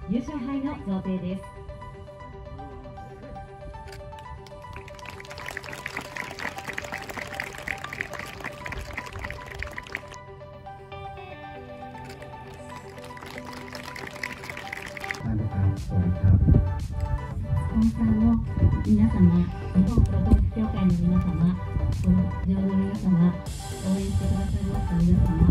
優勝杯の贈呈です。 スポンサーの皆様、日本プロゴルフ協会の皆様、この場の皆様、応援してくださいました皆様、